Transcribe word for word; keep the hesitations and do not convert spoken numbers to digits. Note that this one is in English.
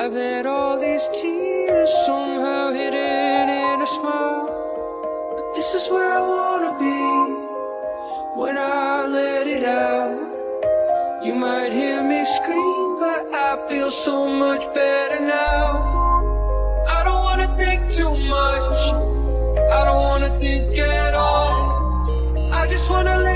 I've had all these tears somehow hidden in a smile, but this is where I wanna be when I let it out. You might hear me scream, but I feel so much better now. I don't wanna think too much, I don't wanna think at all. I just wanna let